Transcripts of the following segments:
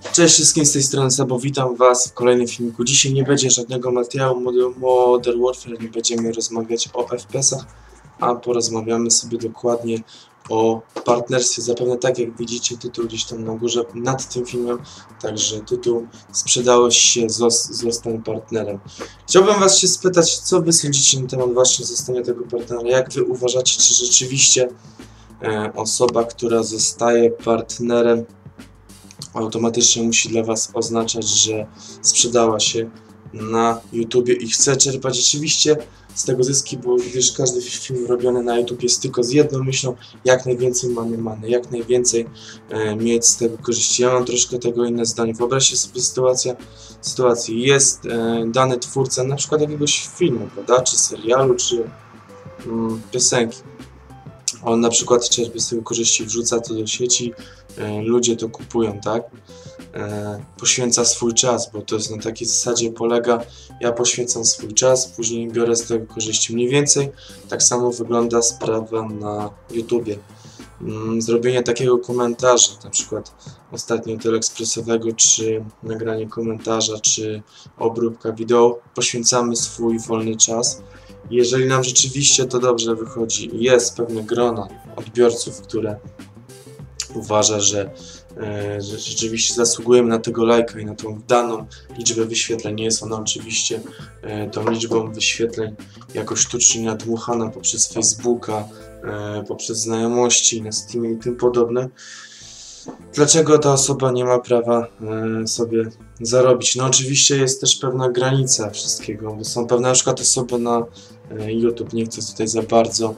Cześć wszystkim, z tej strony Sabo, witam was w kolejnym filmiku. Dzisiaj nie będzie żadnego materiału Modern Warfare, nie będziemy rozmawiać o FPS-ach, a porozmawiamy sobie dokładnie o partnerstwie. Zapewne tak jak widzicie tytuł gdzieś tam na górze nad tym filmem, także tytuł "Sprzedałeś się, zostań partnerem". Chciałbym was się spytać, co wy sądzicie na temat właśnie zostania tego partnera, jak wy uważacie, czy rzeczywiście osoba, która zostaje partnerem, automatycznie musi dla was oznaczać, że sprzedała się na YouTubie i chce czerpać rzeczywiście z tego zyski, bo gdyż każdy film robiony na YouTube jest tylko z jedną myślą: jak najwięcej money, jak najwięcej mieć z tego korzyści. Ja mam troszkę tego inne zdanie. Wyobraźcie sobie sytuację. Jest dany twórca na przykład jakiegoś filmu, prawda, czy serialu, czy piosenki. On na przykład czerpie z tego korzyści, wrzuca to do sieci, ludzie to kupują, tak? Poświęca swój czas, bo to jest na takiej zasadzie polega: ja poświęcam swój czas, później biorę z tego korzyści. Mniej więcej tak samo wygląda sprawa na YouTubie. Zrobienie takiego komentarza, na przykład ostatnio teleekspresowego, czy nagranie komentarza, czy obróbka wideo, poświęcamy swój wolny czas. Jeżeli nam rzeczywiście to dobrze wychodzi i jest pewne grono odbiorców, które uważa, że rzeczywiście zasługujemy na tego lajka i na tą daną liczbę wyświetleń, nie jest ona oczywiście tą liczbą wyświetleń jakoś sztucznie nadmuchana poprzez Facebooka, poprzez znajomości na Steamie i tym podobne, dlaczego ta osoba nie ma prawa sobie zarobić? No oczywiście jest też pewna granica wszystkiego, bo są pewne na przykład osoby na YouTube, nie chcę tutaj za bardzo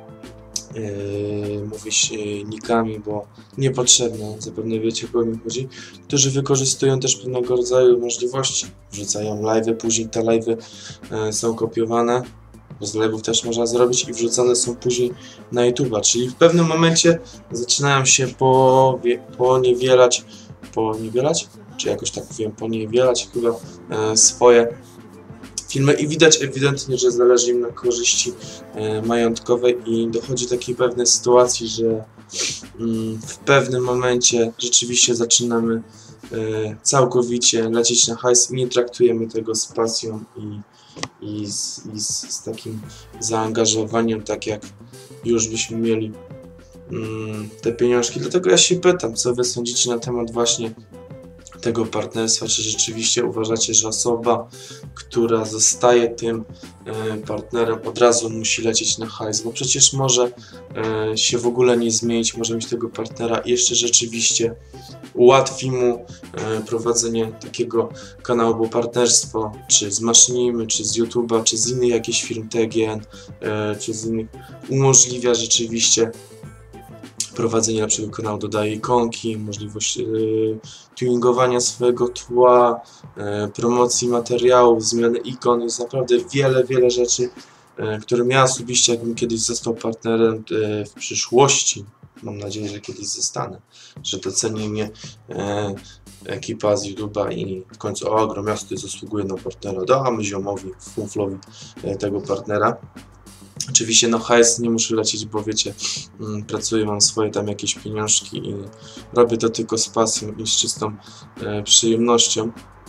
mówić nikami, bo niepotrzebne, zapewne wiecie, o kogo mi chodzi, którzy wykorzystują też pewnego rodzaju możliwości, wrzucają live'y, później te live'y są kopiowane, bo z live'ów też można zrobić i wrzucane są później na YouTube'a, czyli w pewnym momencie zaczynają się poniewielać, czy jakoś tak mówiłem, poniewielać chyba swoje filmy i widać ewidentnie, że zależy im na korzyści majątkowej i dochodzi do takiej pewnej sytuacji, że w pewnym momencie rzeczywiście zaczynamy całkowicie lecieć na hajs i nie traktujemy tego z pasją i z takim zaangażowaniem, tak jak już byśmy mieli te pieniążki. Dlatego ja się pytam, co wy sądzicie na temat właśnie tego partnerstwa, czy rzeczywiście uważacie, że osoba, która zostaje tym partnerem, od razu musi lecieć na hajs, bo przecież może się w ogóle nie zmienić, może mieć tego partnera i jeszcze rzeczywiście ułatwi mu prowadzenie takiego kanału, bo partnerstwo, czy z Machinimy, czy z YouTube'a, czy z innych jakichś firm TGN, czy z innych, umożliwia rzeczywiście prowadzenie lepszego kanału, dodaje ikonki, możliwość tuningowania swojego tła, promocji materiałów, zmiany ikon. Jest naprawdę wiele rzeczy, które ja osobiście, jakbym kiedyś został partnerem w przyszłości, mam nadzieję, że kiedyś zostanę, że doceni mnie ekipa z YouTube'a i w końcu: o, Agromiasto zasługuje na partnera, damy ziomowi, funflowi tego partnera. Oczywiście no hajs nie muszę lecieć, bo wiecie, pracuję, mam swoje tam jakieś pieniążki i robię to tylko z pasją i z czystą przyjemnością.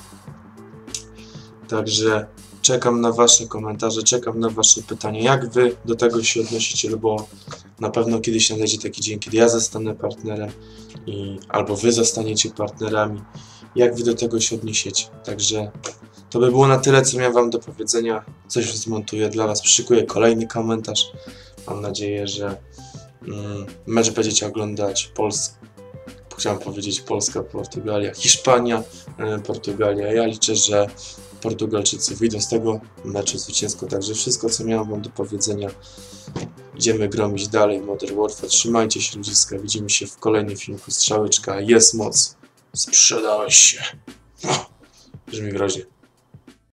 Także czekam na wasze komentarze, czekam na wasze pytania, jak wy do tego się odnosicie, bo na pewno kiedyś nadejdzie taki dzień, kiedy ja zostanę partnerem albo wy zostaniecie partnerami, jak wy do tego się odniesiecie. Także to by było na tyle, co miałem wam do powiedzenia. Coś zmontuję dla was, przyszykuję kolejny komentarz. Mam nadzieję, że mecz będziecie oglądać. Chciałem powiedzieć Polska, Portugalia, Hiszpania, Portugalia. Ja liczę, że Portugalczycy wyjdą z tego meczu zwycięsko. Także wszystko, co miałem wam do powiedzenia. Idziemy gromić dalej Modern Warfare. Trzymajcie się, ludziska. Widzimy się w kolejnym filmiku. Strzałeczka, jest moc. Sprzedałeś się. Brzmi groźnie.